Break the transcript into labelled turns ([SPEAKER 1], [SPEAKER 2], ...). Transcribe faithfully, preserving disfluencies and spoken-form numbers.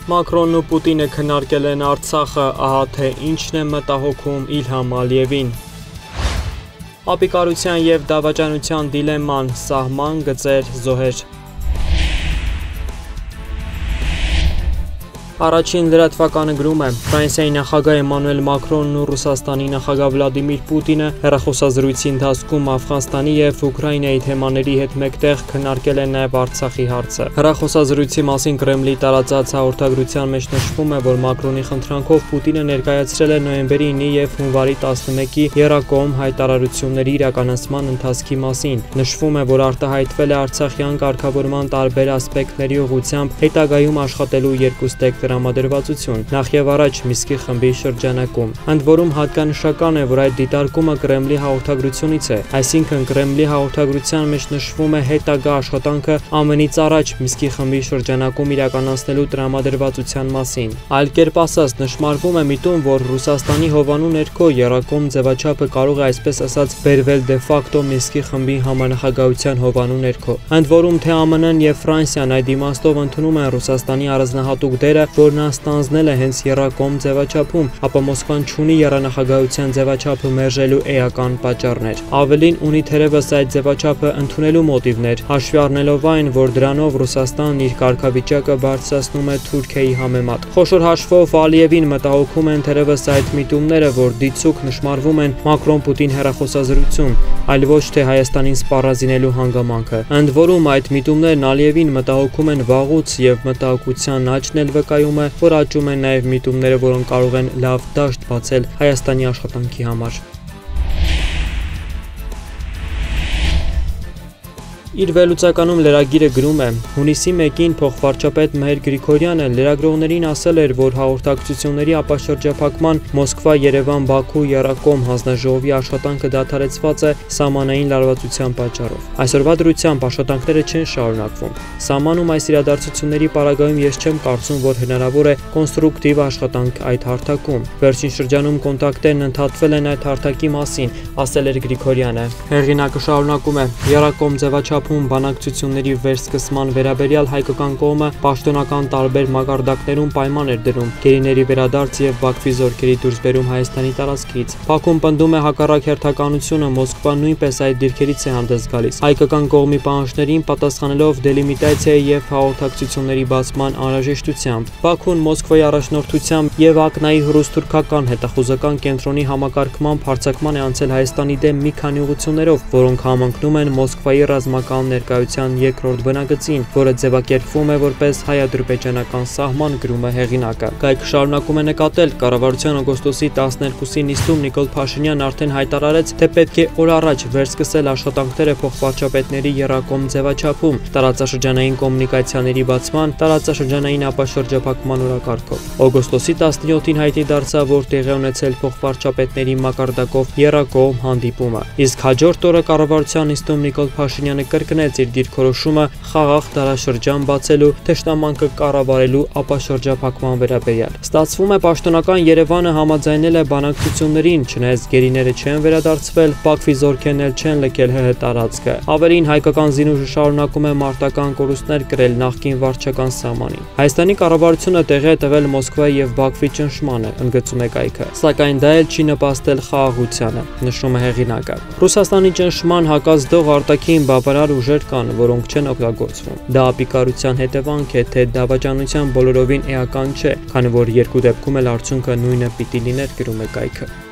[SPEAKER 1] Մակրոնն ու Պուտինը քննարկել են Արցախը, ահա թե ինչն է մտահոգում Իլհամ Ալիևին։ Ապիկարության և դավաճանության դիլեմման, սահման գծեր, զոհեր։ Առաջին լրատվականը գրում է. Ֆրանսիայի նախագահ Էմանուել Մակրոնն ու Ռուսաստանի նախագահ Վլադիմիր Պուտինը հեռախոսազրույցի ընթացքում Աֆղանստանի և Ուկրաինայի թեմաների հետ մեկտեղ քննարկել են նաև Արցախի հարցը։ Հեռախոսազրույցի մասին Կրեմլի տարածած հաղորդագրության մեջ նշվում է, որ Մակրոնի խնդրանքով Պուտինը ներկայացրել է նոյեմբերի ինը և հունվարի տասնմեկի եռակողմ հայտարարությունների իրականացման ընթացքի մասին։ Նշվում է, որ արտահայտվել է արցախյան կարգավորման տարբեր ասպեկտների ուղղությամբ հետագայում աշխատելու երկուստեք տրամադրվածություն, նախ եւ առաջ Միսկի խմբի շրջանակում։ Ընդ որում հատկանշական է, որ այդ դիտարկումը Կրեմլի հաղորդագրությունից է, այսինքն Կրեմլի հաղորդագրության մեջ նշվում է հետագա աշխատանքը ամենից առաջ Միսկի խմբի շրջանակում իրականացնելու տրամադրվածության մասին։ Այլ կերպ ասած, նշмарվում է միտում, որ Ռուսաստանի հովանու ներքո եռակողմ ձևաչափը կարող է այսպես ասած բերվել դե ֆակտո Միսկի խմբի համանախագահության հովանու ներքո։ Ընդ որում թե ԱՄՆ-ն եւ Ֆրանսիան այդ իմաստով ընդունում են Ռուսաստանի առանձնահատուկ դերը, որն ստանձնել է հենց եռակողմ ձևաչափում, ապա Մոսկվան չունի եռանախագահության ձևաչափը մերժելու էական պատճառներ։ Ավելին ունի թերևս այդ ձևաչափը ընդունելու մոտիվներ, հաշվի առնելով այն, որ դրանով Ռուսաստանն իր կարգավիճակը բարձրացնում է Թուրքիայի համեմատ։ Խոշոր հաշվով Ալիևին մտահոգում են թերևս այդ միտումները, որ դիցուք նշмарվում են Մակրոն-Պուտին հեռախոսազրույցում, այլ ոչ թե Հայաստանին սպառազինելու հանգամանքը։ Ընդ որում այդ միտումներն Ալիևին մտահոգում են վաղուց եւ մտահոգության աճն էլ վկայում է, որ աճում են նաև միտումները, որոնք կարող են լավ դաշտ բացել Հայաստանի աշխատանքի համար։ Իր վերլուծականում լրագիրը գրում է. Հունիսի մեկին փոխվարչապետ Մհեր Գրիգորյանը լրագրողներին ասել էր, որ հաղորդակցությունների ապաշրջափակման Մոսկվա-Երևան-Բաքու եռակողմ հանձնաժողովի աշխատանքը դադարեցված է սահմանային լարվածության պատճառով։ Այսօրվա դրությամբ աշխատանքները չեն շարունակվում։ Սահմանում այս իրադարձությունների պարագայում ես չեմ կարծում, որ հնարավոր է կոնստրուկտիվ աշխատանք այդ հարթակում։ Վերջին շրջանում կոնտակտերն ընդհատվել են այդ հարթակի մասին, ասել էր Գրիգորյանը։ Հեղինակը շարունակում է. Եռակողմ ձևաչափ բանակցությունների վերսկսման վերաբերյալ հայկական կողմը պաշտոնական տարբեր մակարդակներում պայման էր դրում գերիների վերադարձ եւ Բաքվի զորքերի դուրսբերում Հայաստանի տարածքից։ Բաքուն պնդում է հակառակ հերթականությունը, Մոսկվան նույնպես այդ դիրքերից է հանդես գալիս։ Հայկական կողմի պահանջներին պատասխանելով դելիմիտացիայի եւ հաղորդակցությունների բացման անհրաժեշտությամբ, Բաքուն Մոսկվայի առաջնորդությամբ եւ ԱԿՆ-ի ռուս-թուրքական հետախուզական կենտրոնի համակարգման հարձակման է անցել Հայաստանի դեմ մի քանի ուղղություններով, որոնք համընկնում են Մոսկվայի ռազմական ներկայության երկրորդ բնագծին, որը ձևակերպվում է որպես հայ-ադրբեջանական սահման, գրում է հեղինակը։ Կայքը շարունակում է նկատել, կառավարության օգոստոսի տասներկուսի նիստում Նիկոլ Փաշինյանն արդեն հայտարարեց, թե պետք է օր առաջ վերսկսել աշխատանքները փոխվարչապետների եռակողմ ձևաչափում, տարածաշրջանային կոմունիկացիաների բացման, տարածաշրջանային ապաշրջափակման օրակարգով։ Օգոստոսի տասնյոթին հայտնի դարձավ, որ տեղի ունեցել փոխվարչապետների մակարդակով եռակողմ հանդիպումը։ Իսկ հաջորդ օրը կառավարության նիստում Նիկոլ Փաշինյանը կրկնեց իր դիրքորոշումը խաղաղ դարաշրջան բացելու, թշնամանքը կառավարելու ապաշրջափակման վերաբերյալ։ Ստացվում է պաշտոնական Երևանը համաձայնել է բանակցություններին, չնայած գերիները չեն վերադարձվել, Բաքվի զորքերն էլ չեն լքել ՀՀ տարածքը։ Ավելին հայկական զինուժը շարունակում է մարտական կորուստներ կրել նախկին վարչական սահմանին։ Հայաստանի կառավարությունը տեղի է տվել Մոսկվայի եւ Բաքվի ճնշմանը, ընդգծում է կայքը։ Սակայն դա էլ չի նպաստել խաղաղությանը, նշում է հեղինակը։ Ռուսաստանի ճնշման հակազդող արտաքին բավարար ուժեր կան, որոնք չեն օգտագործվում։ Դա ապիկարության հետևանք է, թե դավաճանության բոլորովին էական չէ, քանի որ երկու դեպքում էլ արդյունքը նույնը պիտի լիներ, գրում է կայքը։